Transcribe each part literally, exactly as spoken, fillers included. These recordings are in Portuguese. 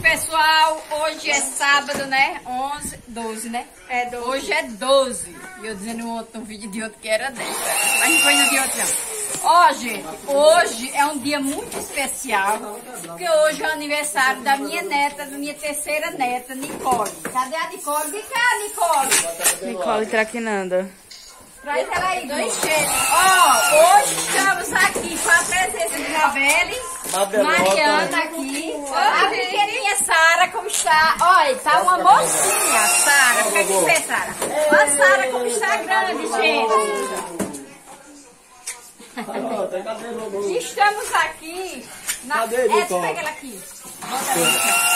pessoal, hoje é sábado, né? onze, doze, né? É doze. Hoje é doze. E eu dizendo no, outro, no vídeo de outro que era dez. Mas não foi no de outro, não. Ó, gente, hoje é um dia muito especial, porque hoje é o aniversário da minha neta, da minha terceira neta, Nicole. Cadê a Nicole? Vem cá, Nicole. Nicole traquinando. Traz ela aí, dois cheiros. Ó, hoje estamos aqui com a presença de Isabelle, Mariana aqui, a pequenininha Sara, como está? Olha, tá uma mocinha, Sara. Fica aqui, pé, Sara. Olha a Sara como está grande, gente. Estamos aqui na... Cadê, é, Nicole? pega ela aqui. Bota ela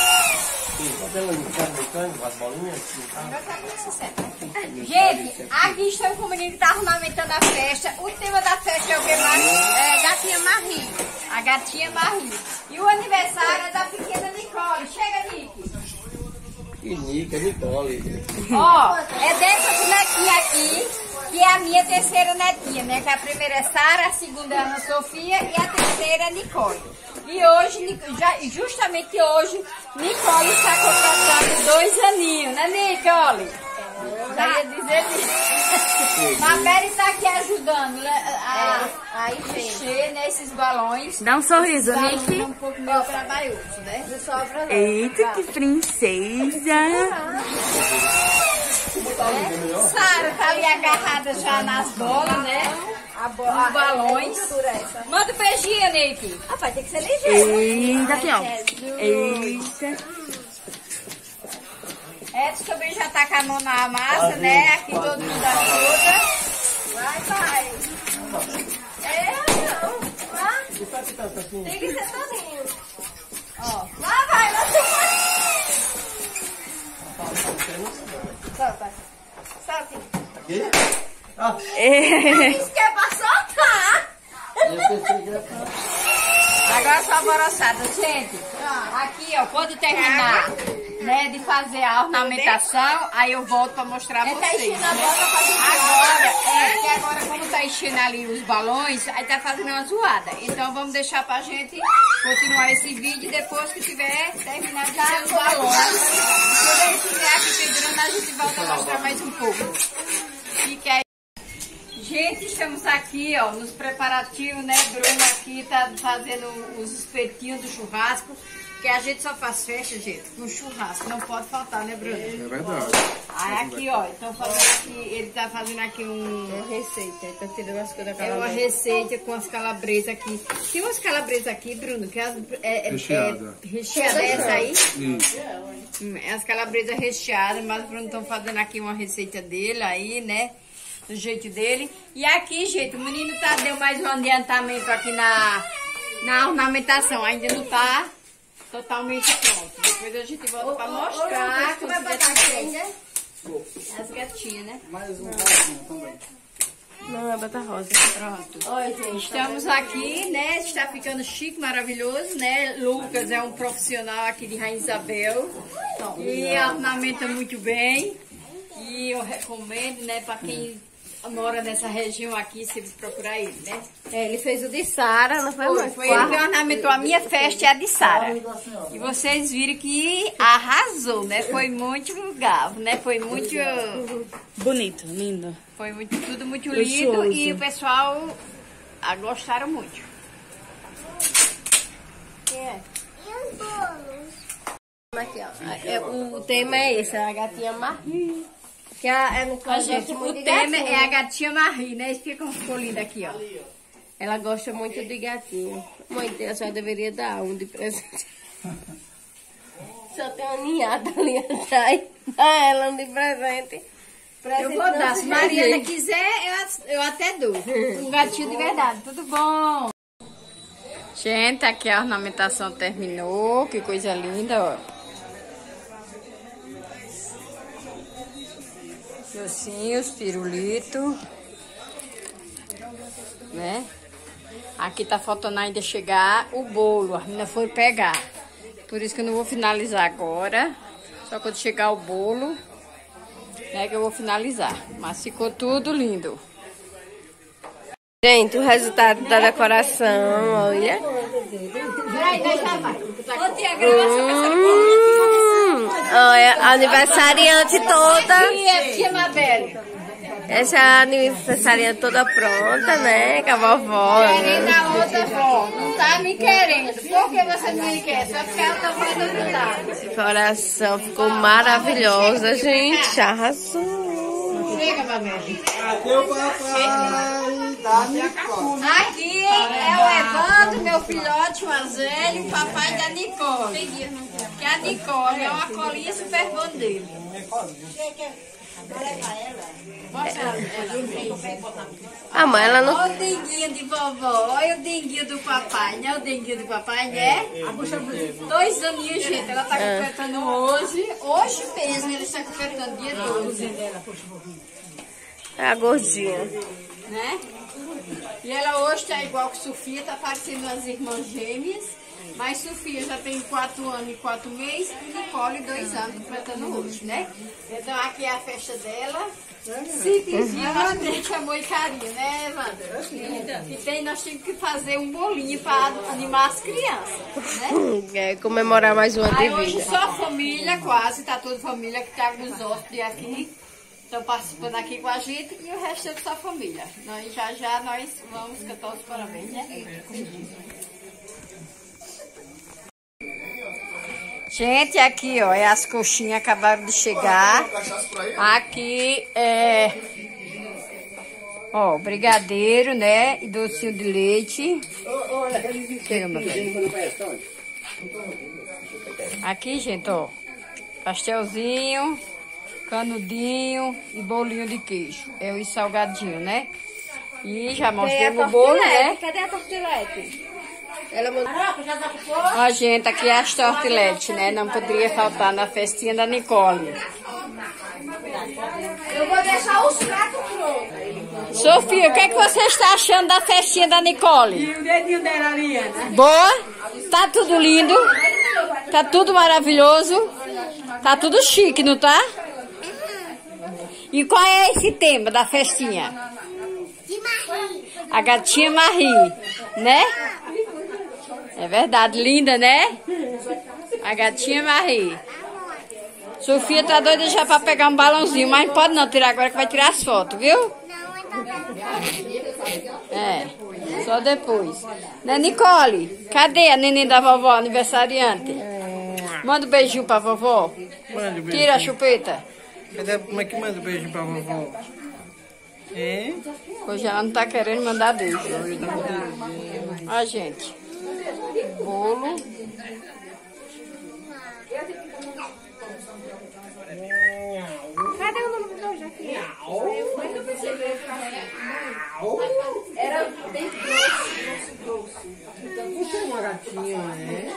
aqui. Gente, aqui estamos com o menino que está ornamentando a festa. O tema da festa é o que mais? É gatinha Marie. A gatinha Marie. E o aniversário é da pequena Nicole. Chega, Nick. Que Nica, Nicole. Ó, é dessa bonequinha aqui, que é a minha terceira netinha, né? Que a primeira é Sara, a segunda é Ana Sofia e a terceira é Nicole. E hoje, já, justamente hoje, Nicole está completando dois aninhos, né, Nicole? Já ia dizer isso. A Mary está aqui ajudando né, a, a encher né, esses balões. Dá um sorriso, Balões Nick. é um pouco meio trabalhoso, né? Eita, que princesa. É. Sara tá ali agarrada já nas bolas, né? A bola, os balões. Manda um beijinho, Nick. Ah, vai ter que ser ligeiro. Eita, aqui, ó. Eita. Edson também já tá com a mão na massa, né? Aqui todo mundo ajuda. Vai, vai. É, não. Vai. Tem que ser todinho. Ó. Lá vai, lá vai. Solta. Solta. Aqui? Ah, Isso que é pra soltar. eu pensei que era... Agora só alvoroçada, gente. Aqui, ó, quando terminar né, de fazer a ornamentação, aí eu volto pra mostrar pra vocês. Né? Agora, é, que agora como tá enchendo ali os balões, aí tá fazendo uma zoada. Então vamos deixar pra gente continuar esse vídeo depois que tiver terminado de encher os balões. Quando ele estiver aqui pendurando, a gente volta a mostrar mais um pouco. Fique aí. Gente, estamos aqui, ó, nos preparativos, né? Bruno aqui tá fazendo os espetinhos do churrasco, que a gente só faz festa, gente, com churrasco, não pode faltar, né, Bruno? É verdade. Aí aqui, ó, então fazendo aqui, ele tá fazendo aqui um... Uma receita, ele tá tirando as coisas da É uma calabresa. receita com as calabresas aqui. Tem umas calabresas aqui, Bruno, que as, é, é, Recheada. é recheada é essa aí? Isso. Hum, é as calabresas recheadas, mas o Bruno estão fazendo aqui uma receita dele aí, né? Do jeito dele. E aqui, gente, o menino tá, deu mais um adiantamento aqui na, na ornamentação. Ainda não tá totalmente pronto. Depois a gente volta pra mostrar. Como é pra as gatinhas, né? Mais um pouquinho também. Não, é bata rosa. Pronto. Oi, gente. Estamos aqui, né? Está ficando chique, maravilhoso, né? Lucas é um profissional aqui de Rainha Isabel. E ornamenta muito bem. E eu recomendo, né, pra quem mora nessa região aqui, se procurar ele, né? É, ele fez o de Sara, não foi, Foi, mais? foi ele que ornamentou a minha festa e a de Sara. E vocês viram que arrasou, né? Foi muito gavo, né? Foi muito... Bonito, lindo. Foi muito, tudo muito lindo Luxuoso. e o pessoal ah, gostaram muito. É. Aqui, ó. É, o, o tema é esse, a gatinha Marie. Que a, é no A gente, muito o de tema gatinho. é a gatinha Marie, né? Explica como ficou linda aqui, ó. Ela gosta muito de gatinho. Mãe dela só deveria dar um de presente. Só tem uma ninhada ali atrás. Dá ela um de presente. Eu vou dar. Se Mariana quiser, eu, eu até dou. Um gatinho de verdade. Tudo bom? Gente, aqui a ornamentação terminou. Que coisa linda, ó. Docinhos, pirulito. Né? Aqui tá faltando ainda chegar o bolo. A menina foi pegar. Por isso que eu não vou finalizar agora. Só quando chegar o bolo, né, que eu vou finalizar. Mas ficou tudo lindo. Gente, o resultado da decoração, olha. Peraí, deixa vai. Ô, tia, gravação, a aniversariante toda. Tia, tia Mabel. Essa é a aniversariante toda pronta, né? Com a vovó. Querendo a outra vó. Não tá me querendo. Por que você não me quer? Só porque ela tá fazendo nada. Esse coração ficou maravilhosa, gente. Arrasou. Chega, Mabel. Cadê o papai da Nicole? Aqui é o Evandro, meu filhote, o Azélio, o papai da Nicole. Que a Nicole é uma colinha super bandeira. A mãe, ela não... Olha o denguinho de vovó, olha o denguinho do papai, né? O denguinho do papai, né? Dois aninhos, gente. Ela tá completando hoje. Hoje mesmo ele está completando dia doze. É a gordinha. Né? E ela hoje tá igual que Sofia, tá parecendo as irmãs gêmeas. Mas Sofia já tem quatro anos e quatro meses e Nicole dois anos completando hoje, né? Então aqui é a festa dela. Simplesinho, mas tem amor e carinho, né, Evandro? E tem, nós temos que fazer um bolinho para animar as crianças, né? É, comemorar mais um ano de Aí hoje vida. só a família, quase, tá toda a família que tá com os hóspedes aqui. Estão participando aqui com a gente e o resto é só a família. Nós, já já nós vamos cantar os parabéns, né? Gente, aqui ó, é as coxinhas acabaram de chegar. Aqui é, ó, brigadeiro, né? E docinho de leite. Chega, meu filho. Aqui, gente, ó, pastelzinho, canudinho e bolinho de queijo. É o salgadinho, né? E já mostrei o bolo, né? Cadê a tortilete? Ela mandou... Ó, gente, aqui é as tortiletes, né? Não poderia faltar na festinha da Nicole. Eu vou deixar os pratos prontos. Sofia, o que, é que você está achando da festinha da Nicole? E o dedinho dela ali, Ana? Boa? Tá tudo lindo? Tá tudo maravilhoso? Tá tudo chique, não tá? E qual é esse tema da festinha? A gatinha Marie, né? É verdade, linda, né? A gatinha Marie. Sofia tá doida já pra pegar um balãozinho, mas não pode não tirar agora que vai tirar as fotos, viu? É, só depois. Né, Nicole? Cadê a neném da vovó, aniversariante? Manda um beijinho pra vovó. Manda um Tira a chupeta. Cadê, como é que manda um beijo pra vovó? É? Hoje ela não tá querendo mandar beijo. Ó, gente. Bolo. Cadê o nome do meu jaquinha? Era bem grosso, grosso. Você é uma gatinha, né?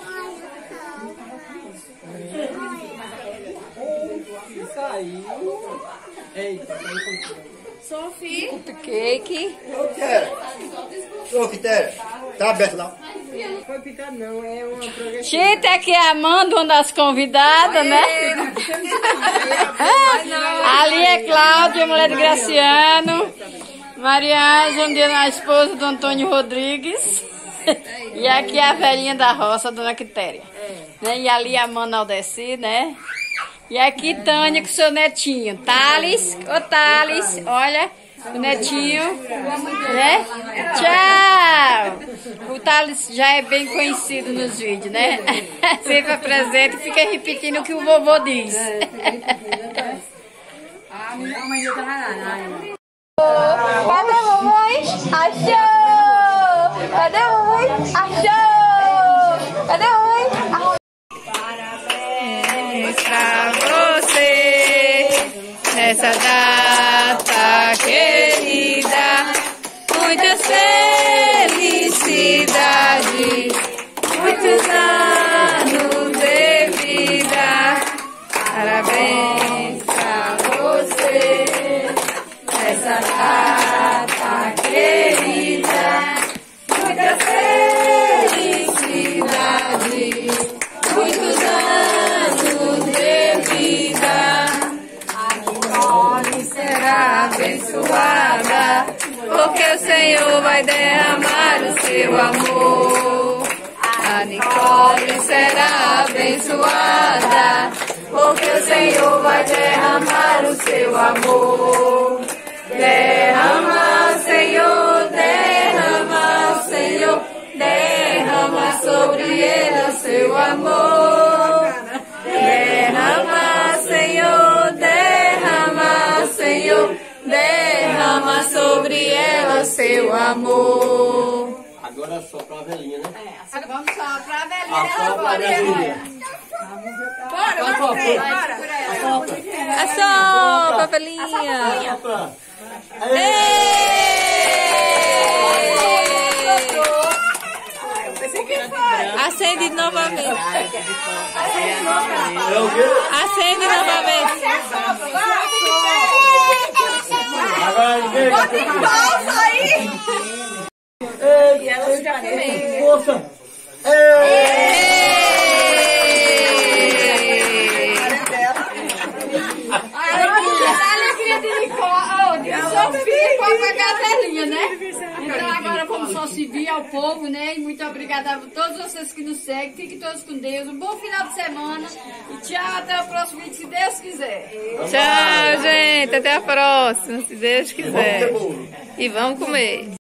Saiu. Eita, saiu. Sofia. Cupcake. Ô, Quitéria. Ô, Quitéria. Tá aberto lá. Não foi picado, não. É uma progressão. Gente, aqui é a Amanda, uma das convidadas, né? Ali é Cláudia, mulher de Graciano. Mariângela, a esposa do Antônio Rodrigues. E aqui é a velhinha da roça, Dona Quitéria. Né? E ali a Amanda Aldeci, né? E aqui Tânia com seu netinho. Thales, ô Thales, olha, o netinho, né? Tchau! O Thales já é bem conhecido nos vídeos, né? Sempre apresenta e fica repetindo o que o vovô diz. A mãe dele tá lá. Cadê a mamãe? Achou! Cadê a mamãe? Achou! Cadê a mamãe? Parabéns pra você nessa data querida. Muitas felicidades, muitos anos de vida. Parabéns pra você nessa data querida. Muitas felicidades, muitos anos de vida. A Nicole será abençoada, porque o Senhor vai derramar o seu amor. A Nicole será abençoada, porque o Senhor derramar o seu amor. Derrama, Senhor, derrama, Senhor, derrama sobre ela seu amor. Derrama, Senhor, derrama, Senhor, derrama sobre ela seu amor. Agora só pra velhinha, né? É, vamos só pra velhinha. Assopra a velhinha. Bora, bora, bora. Assopra, velhinha. Assopra. Acende novamente. É o quê? Acende novamente. Agora ninguém. Bota em pausa aí. E ela já fez. Força. A alegria de Nicole, de Sofia com a cadelinha, né? Então agora vamos só servir ao povo, né? E muito obrigada a todos vocês que nos seguem. Fiquem todos com Deus. Um bom final de semana. E tchau, até o próximo vídeo, se Deus quiser. Tchau, gente. Até a próxima, se Deus quiser. E vamos comer.